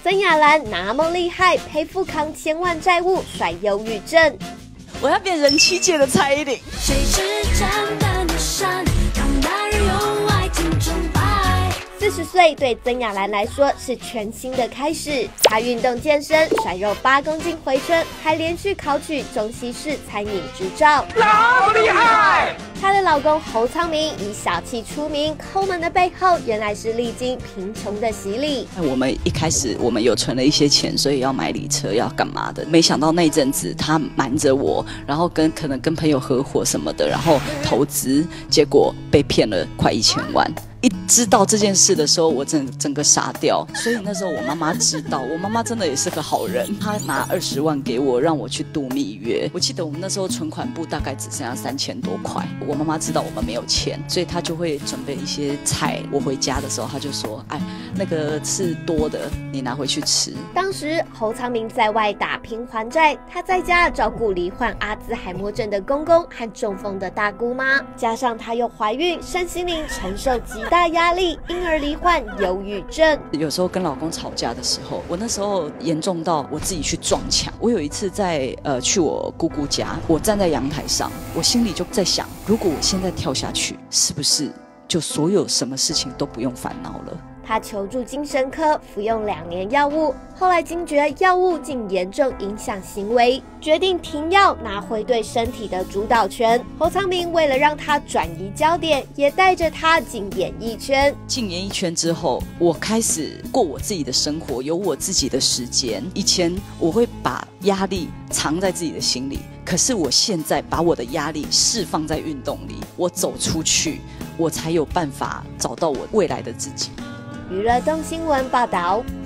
曾雅兰那么厉害，陪父扛千万债务，甩忧郁症。 我要变人妻界的蔡依林。 谁是真的女神？让男人用爱情崇拜。 40岁对曾雅兰来说是全新的开始。她运动健身，甩肉8公斤回春，还连续考取中西式餐饮执照， 老厉害！ 她的老公侯昌明以小气出名，抠门的背后原来是历经贫穷的洗礼。 我们一开始我们有存了一些钱，所以要买礼车要干嘛的。没想到那一阵子他瞒着我，然后可能跟朋友合伙什么的，然后投资，结果被骗了快1000万。一知道这件事的时候，我整个傻掉。所以那时候我妈妈知道，我妈妈真的也是个好人，她拿20万给我，让我去度蜜月。我记得我们那时候存款簿大概只剩下3000多块。我妈妈知道我们没有钱，所以她就会准备一些菜。我回家的时候，她就说：“哎，那个是多的，你拿回去吃。” 当时侯昌明在外打拼还债，他在家照顾罹患阿兹海默症的公公和中风的大姑妈，加上她又怀孕，身心灵承受极大压力，因而罹患忧郁症。 有时候跟老公吵架的时候，我那时候严重到我自己去撞墙。我有一次去我姑姑家，我站在阳台上，我心里就在想，如果我现在跳下去，是不是就所有什么事情都不用烦恼了？ 他求助精神科，服用2年药物，后来惊觉药物竟严重影响行为，决定停药，拿回对身体的主导权。侯昌明为了让他转移焦点，也带着他进演艺圈。 进演艺圈之后，我开始过我自己的生活，有我自己的时间。以前我会把压力藏在自己的心里，可是我现在把我的压力释放在运动里，我走出去，我才有办法找到我未来的自己。 娱乐动新闻报道。